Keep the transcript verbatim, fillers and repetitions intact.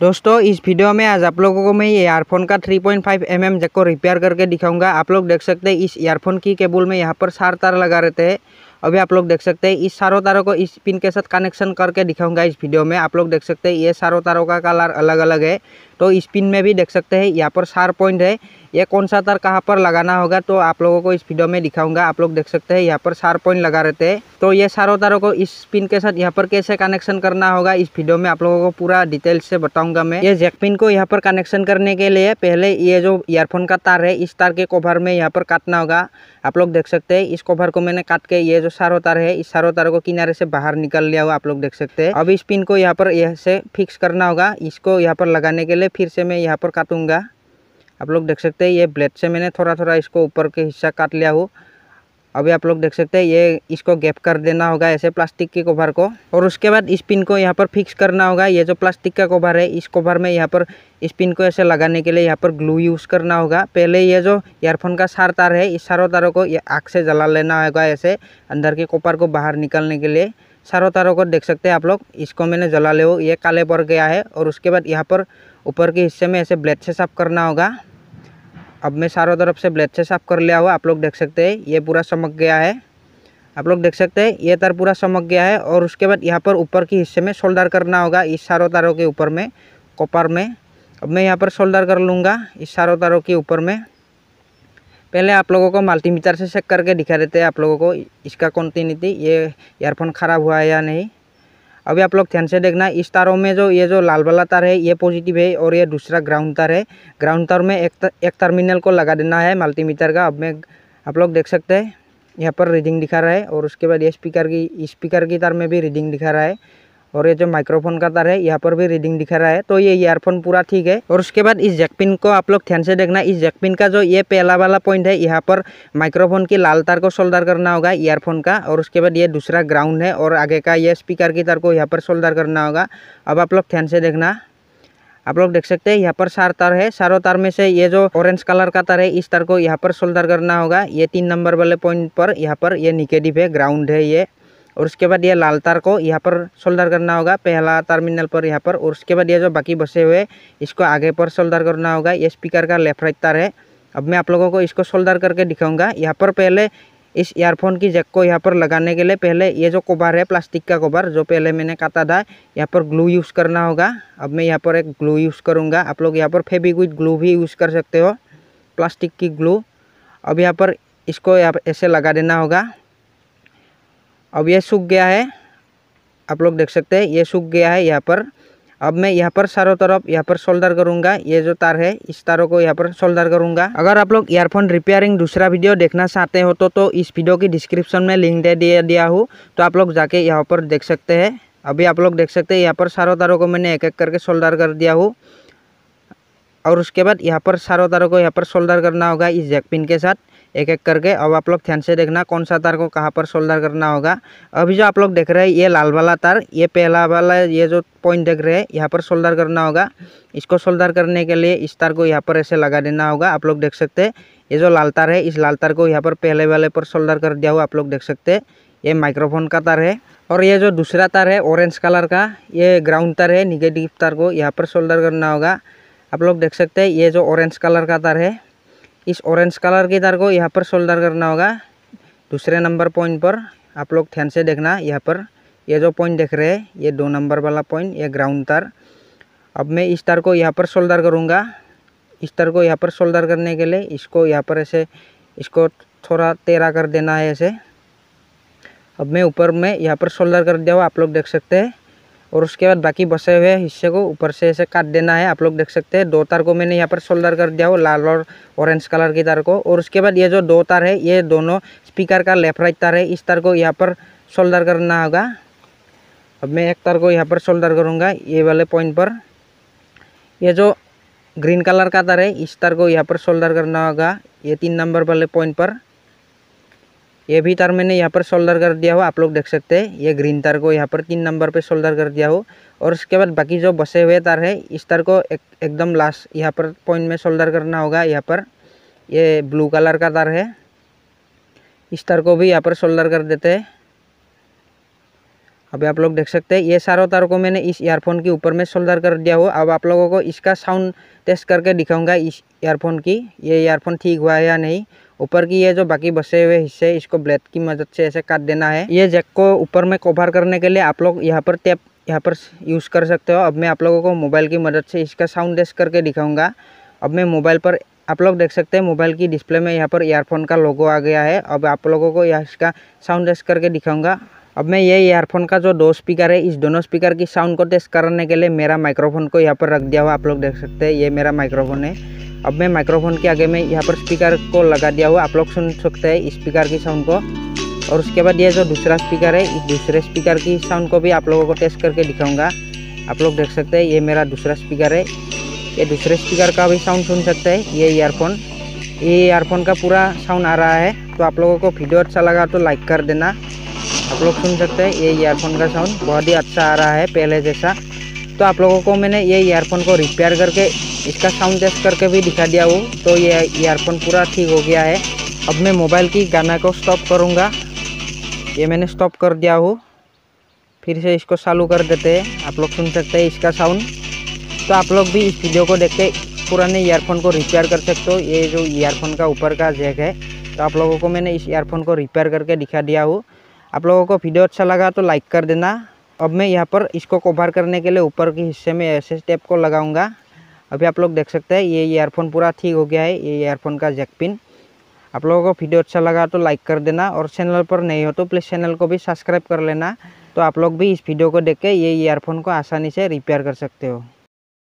दोस्तों इस वीडियो में आज आप लोगों को मैं ये ईयरफोन का three point five M M jack को रिपेयर करके दिखाऊंगा। आप लोग देख सकते हैं इस ईयरफोन की केबल में यहाँ पर चार तार लगा रहते हैं। अभी आप लोग देख सकते हैं इस चारों तारों को इस पिन के साथ कनेक्शन करके दिखाऊंगा इस वीडियो में। आप लोग देख सकते हैं ये चारों तारों का कलर अलग अलग है, तो इस पिन में भी देख सकते हैं यहाँ पर चार पॉइंट है। ये कौन सा तार कहाँ पर लगाना होगा तो आप लोगों को इस वीडियो में दिखाऊंगा। आप लोग देख सकते हैं यहाँ पर चार पॉइंट लगा रहते हैं, तो ये चारों तारों को इस पिन के साथ यहाँ पर कैसे कनेक्शन करना होगा इस वीडियो में आप लोगों को पूरा डिटेल से बताऊंगा मैं। ये जैक पिन को यहाँ पर कनेक्शन करने के लिए पहले ये जो ईयरफोन का तार है इस तार के कवर में यहाँ पर काटना होगा। आप लोग देख सकते हैं इस कवर को मैंने काट के ये जो चारों तार है इस चारों तारों को किनारे से बाहर निकाल लिया हुआ आप लोग देख सकते हैं। अब इस पिन को यहाँ पर यहाँ से फिक्स करना होगा। इसको यहाँ पर लगाने के लिए फिर से मैं यहाँ पर काटूंगा। आप लोग देख सकते हैं ये ब्लेड से मैंने थोड़ा थोड़ा इसको ऊपर के हिस्सा काट लिया हूँ। अभी आप लोग देख सकते हैं ये इसको गैप कर देना होगा ऐसे प्लास्टिक के कवर को, और उसके बाद इस पिन को यहाँ पर फिक्स करना होगा। ये जो प्लास्टिक का कवर है इस कवर में यहाँ पर इस पिन को ऐसे लगाने के लिए यहाँ पर ग्लू यूज़ करना होगा। पहले ये जो ईयरफोन का चार तार है इस चारों तारों को ये आग से जला लेना होगा ऐसे अंदर के कवर को बाहर निकालने के लिए। चारों तारों को देख सकते हैं आप लोग, इसको मैंने जला ले ये काले पड़ गया है। और उसके बाद यहाँ पर ऊपर के हिस्से में ऐसे ब्लेड से साफ करना होगा। अब मैं चारों तरफ से ब्लेड से साफ कर लिया हुआ। आप लोग देख सकते हैं ये पूरा चमक गया है। आप लोग देख सकते हैं ये तार पूरा चमक गया है। और उसके बाद यहाँ पर ऊपर के हिस्से में सोल्डर करना होगा इस चारों तारों के ऊपर में कॉपर में। अब मैं यहाँ पर सोल्डर कर लूँगा इस चारों तारों के ऊपर में। पहले आप लोगों को मल्टीमीटर से चेक करके दिखा देते हैं आप लोगों को इसका कंटिन्यूटी, ये ईयरफोन ख़राब हुआ है या नहीं। अभी आप लोग ध्यान से देखना इस तारों में जो ये जो लाल वाला तार है ये पॉजिटिव है और ये दूसरा ग्राउंड तार है। ग्राउंड तार में एक एक टर्मिनल को लगा देना है मल्टीमीटर का। अब मैं आप लोग देख सकते हैं यहाँ पर रीडिंग दिखा रहा है, और उसके बाद ये स्पीकर की स्पीकर की तार में भी रीडिंग दिखा रहा है, और ये जो माइक्रोफोन का तार है यहाँ पर भी रीडिंग दिखा रहा है। तो ये ईयरफोन पूरा ठीक है। और उसके बाद इस जैक पिन को आप लोग ध्यान से देखना, इस जैक पिन का जो ये पहला वाला पॉइंट है यहाँ पर माइक्रोफोन की लाल तार को सोल्डर करना होगा ईयरफोन का, और उसके बाद ये दूसरा ग्राउंड है और आगे का ये स्पीकर की तार को यहाँ पर सोल्डर करना होगा। अब आप लोग ध्यान से देखना, आप लोग देख सकते हैं यहाँ पर चार तार है। चारों तार में से ये जो ऑरेंज कलर का तार है इस तार को यहाँ पर सोल्डर करना होगा। ये तीन नंबर वाले पॉइंट पर यहाँ पर ये निगेटिव है, ग्राउंड है ये। और उसके बाद ये लाल तार को यहाँ पर सोल्डर करना होगा पहला टर्मिनल पर यहाँ पर। और उसके बाद ये जो बाकी बचे हुए इसको आगे पर सोल्डर करना होगा। ये स्पीकर का लेफ्ट राइट तार है। अब मैं आप लोगों को इसको सोल्डर करके दिखाऊंगा। यहाँ पर पहले इस ईयरफोन की जैक को यहाँ पर लगाने के लिए पहले ये जो कवर है प्लास्टिक का कवर जो पहले मैंने काटा था यहाँ पर ग्लू यूज़ करना होगा। अब मैं यहाँ पर एक ग्लू यूज़ करूँगा। आप लोग यहाँ पर फेविक्विक ग्लू भी यूज़ कर सकते हो, प्लास्टिक की ग्लू। अब यहाँ पर इसको यहाँ ऐसे लगा देना होगा। अब ये सूख गया है, आप लोग देख सकते हैं ये सूख गया है यहाँ पर। अब मैं यहाँ पर चारों तरफ यहाँ पर सोल्डर करूँगा। ये जो तार है इस तारों को यहाँ पर सोल्डर करूँगा। अगर आप लोग ईयरफोन रिपेयरिंग दूसरा वीडियो देखना चाहते हो तो तो इस वीडियो की डिस्क्रिप्शन में लिंक दे दिया दिया हूँ, तो आप लोग जाके यहाँ पर देख सकते हैं। अभी आप लोग देख सकते हैं यहाँ पर चारों तारों को मैंने एक एक करके सोल्डर कर दिया हूँ। और उसके बाद यहाँ पर चारों तारों को यहाँ पर सोल्डर करना होगा इस जैक पिन के साथ एक एक करके। अब आप लोग ध्यान से देखना कौन सा तार को कहाँ पर सोल्डर करना होगा। अभी जो आप लोग देख रहे हैं ये लाल वाला तार, ये पहला वाला ये जो पॉइंट देख रहे हैं यहाँ पर सोल्डर करना होगा। इसको सोल्डर करने के लिए इस तार को यहाँ पर ऐसे लगा देना होगा। आप लोग देख सकते हैं ये जो लाल तार है इस लाल तार को यहाँ पर पहले वाले पर सोल्डर कर दिया हुआ। आप लोग देख सकते हैं ये माइक्रोफोन का तार है। और ये जो दूसरा तार है ऑरेंज कलर का ये ग्राउंड तार है, निगेटिव तार को यहाँ पर सोल्डर करना होगा। आप लोग देख सकते हैं ये जो ऑरेंज कलर का तार है इस ऑरेंज कलर की तार को यहाँ पर सोल्डर करना होगा दूसरे नंबर पॉइंट पर। आप लोग ध्यान से देखना यहाँ पर ये जो पॉइंट देख रहे हैं ये दो नंबर वाला पॉइंट ये ग्राउंड तार। अब मैं इस तार को यहाँ पर सोल्डर करूँगा। इस तार को यहाँ पर सोल्डर करने के लिए इसको यहाँ पर ऐसे इसको थोड़ा टेढ़ा कर देना है ऐसे। अब मैं ऊपर में यहाँ पर सोल्डर कर दिया हुआ आप लोग देख सकते हैं। और उसके बाद बाकी बचे हुए हिस्से को ऊपर से ऐसे काट देना है। आप लोग देख सकते हैं दो तार को मैंने यहाँ पर सोल्डर कर दिया हो, लाल और ऑरेंज कलर की तार को। और उसके बाद ये जो दो तार है ये दोनों स्पीकर का लेफ्ट राइट तार है, इस तार को यहाँ पर सोल्डर करना होगा। अब मैं एक तार को यहाँ पर सोल्डर करूँगा ये वाले पॉइंट पर। ये जो ग्रीन कलर का तार है इस तार को यहाँ पर सोल्डर करना होगा ये तीन नंबर वाले पॉइंट पर। ये भी तार मैंने यहाँ पर सोल्डर कर दिया हो। आप लोग देख सकते हैं ये ग्रीन तार को यहाँ पर तीन नंबर पे सोल्डर कर दिया हो। और उसके बाद बाकी जो बचे हुए तार है इस तार को एक एकदम लास्ट यहाँ पर पॉइंट में सोल्डर करना होगा। यहाँ पर ये ब्लू कलर का तार है, इस तार को भी यहाँ पर सोल्डर कर देते हैं। अभी आप लोग देख सकते हैं ये सारों तारों को मैंने इस ईयरफोन के ऊपर में सोल्डर कर दिया हुआ। अब आप लोगों को इसका साउंड टेस्ट करके दिखाऊंगा इस ईयरफोन की, ये ईयरफोन ठीक हुआ है या नहीं। ऊपर की ये जो बाकी बचे हुए हिस्से इसको ब्लेड की मदद से ऐसे काट देना है। ये जैक को ऊपर में कवर करने के लिए आप लोग यहाँ पर टेप यहाँ पर यूज़ कर सकते हो। अब मैं आप लोगों को मोबाइल की मदद से इसका साउंड टेस्ट करके दिखाऊंगा। अब मैं मोबाइल पर आप लोग देख सकते हैं मोबाइल की डिस्प्ले में यहाँ पर ईयरफोन का लोगो आ गया है। अब आप लोगों को यहाँ इसका साउंड टेस्ट करके दिखाऊंगा। अब मैं ये ईयरफोन का जो दो स्पीकर है इस दोनों स्पीकर की साउंड को टेस्ट करने के लिए मेरा माइक्रोफोन को यहाँ पर रख दिया हुआ। आप लोग देख सकते हैं ये मेरा माइक्रोफोन है। अब मैं माइक्रोफोन के आगे में यहाँ पर स्पीकर को लगा दिया हुआ, आप लोग सुन सकते हैं स्पीकर की साउंड को। और उसके बाद ये जो दूसरा स्पीकर है इस दूसरे स्पीकर की साउंड को भी आप लोगों को टेस्ट करके दिखाऊंगा। आप लोग देख सकते हैं ये मेरा दूसरा स्पीकर है, ये दूसरे स्पीकर का भी साउंड सुन सकते हैं। ये ईयरफोन ये ईयरफोन का पूरा साउंड आ रहा है। तो आप लोगों को वीडियो अच्छा लगा तो लाइक कर देना। आप लोग सुन सकते हैं ये ईयरफोन का साउंड बहुत ही अच्छा आ रहा है पहले जैसा। तो आप लोगों को मैंने ये ईयरफोन को रिपेयर करके इसका साउंड टेस्ट करके भी दिखा दिया हूँ। तो ये ईयरफोन पूरा ठीक हो गया है। अब मैं मोबाइल की गाना को स्टॉप करूँगा, ये मैंने स्टॉप कर दिया हूँ। फिर से इसको चालू कर देते हैं, आप लोग सुन सकते हैं इसका साउंड। तो आप लोग भी इस वीडियो को देख के पुराने ईयरफोन को रिपेयर कर सकते हो। ये जो ईयरफोन का ऊपर का जैक है तो आप लोगों को मैंने इस ईयरफोन को रिपेयर करके दिखा दिया हूँ। आप लोगों को वीडियो अच्छा लगा तो लाइक कर देना। अब मैं यहाँ पर इसको कवर करने के लिए ऊपर के हिस्से में ऐसे टेप को लगाऊंगा। अभी आप लोग देख सकते हैं ये ईयरफोन पूरा ठीक हो गया है, ये ईयरफोन का जैक पिन। आप लोगों को वीडियो अच्छा लगा तो लाइक कर देना और चैनल पर नहीं हो तो प्लीज़ चैनल को भी सब्सक्राइब कर लेना। तो आप लोग भी इस वीडियो को देख के ये ईयरफोन को आसानी से रिपेयर कर सकते हो।